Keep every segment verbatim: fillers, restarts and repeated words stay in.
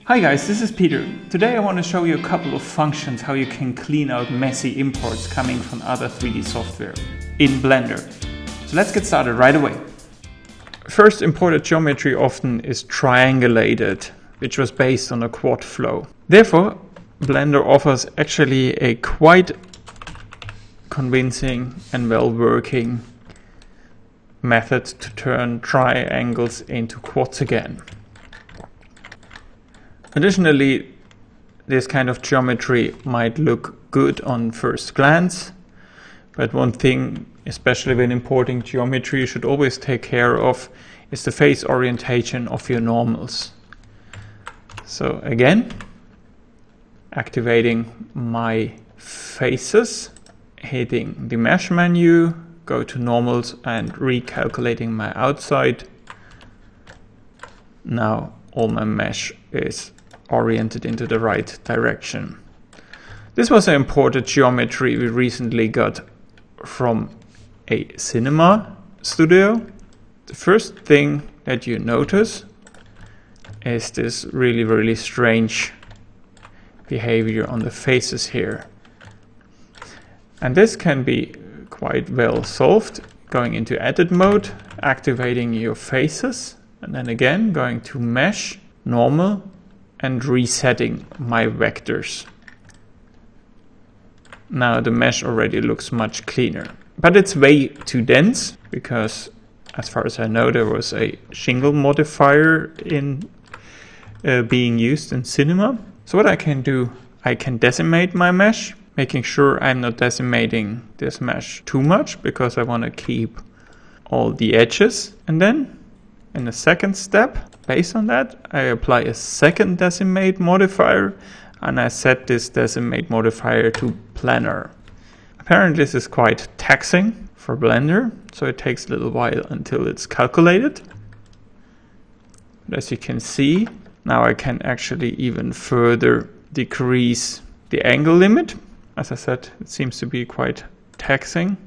Hi guys, this is Peter. Today I want to show you a couple of functions how you can clean out messy imports coming from other three D software in Blender. So let's get started right away. First, imported geometry often is triangulated, which was based on a quad flow. Therefore, Blender offers actually a quite convincing and well-working method to turn triangles into quads again. Additionally, this kind of geometry might look good on first glance, but one thing, especially when importing geometry, you should always take care of is the face orientation of your normals. So again, activating my faces, hitting the mesh menu, go to normals and recalculating my outside. Now all my mesh is oriented into the right direction. This was an imported geometry we recently got from a cinema studio. The first thing that you notice is this really, really strange behavior on the faces here. And this can be quite well solved, going into edit mode, activating your faces, and then again going to mesh, normal, and resetting my vectors. Now the mesh already looks much cleaner, but it's way too dense because, as far as I know, there was a shingle modifier in uh, being used in cinema. So what I can do, I can decimate my mesh, making sure I'm not decimating this mesh too much because I want to keep all the edges. And then in the second step, based on that, I apply a second decimate modifier and I set this decimate modifier to planar. Apparently this is quite taxing for Blender, so it takes a little while until it's calculated. But as you can see, now I can actually even further decrease the angle limit. As I said, it seems to be quite taxing.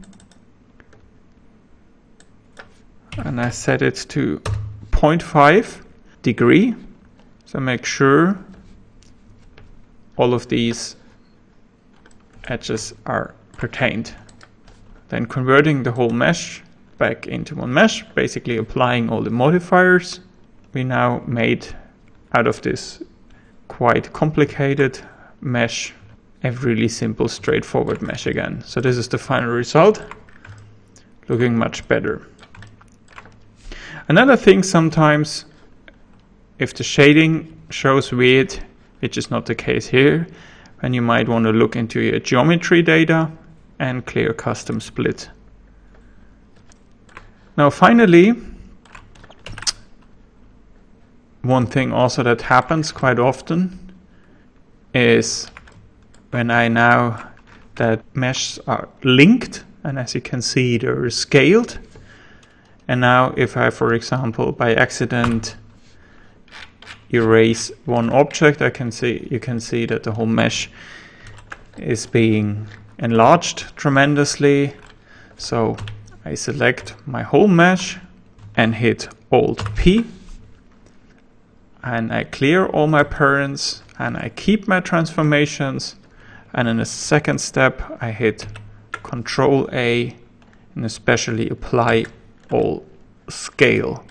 And I set it to zero point five degree. So make sure all of these edges are pertained. Then converting the whole mesh back into one mesh, basically applying all the modifiers. We now made out of this quite complicated mesh a really simple, straightforward mesh again. So this is the final result, looking much better. Another thing, sometimes if the shading shows weird, which is not the case here, then you might want to look into your geometry data and clear custom split. Now finally, one thing also that happens quite often is when I now that meshes are linked, and as you can see they're scaled. And now if I, for example, by accident erase one object, I can see you can see that the whole mesh is being enlarged tremendously. So I select my whole mesh and hit Alt P, and I clear all my parents and I keep my transformations, and in the second step I hit Control A and especially apply all scale.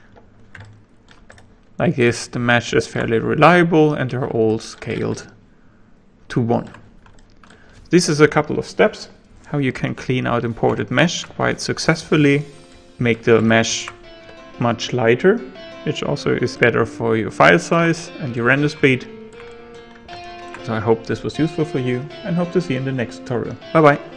Like this, the mesh is fairly reliable and they're all scaled to one. This is a couple of steps how you can clean out imported mesh quite successfully, make the mesh much lighter, which also is better for your file size and your render speed. So I hope this was useful for you and hope to see you in the next tutorial. Bye bye.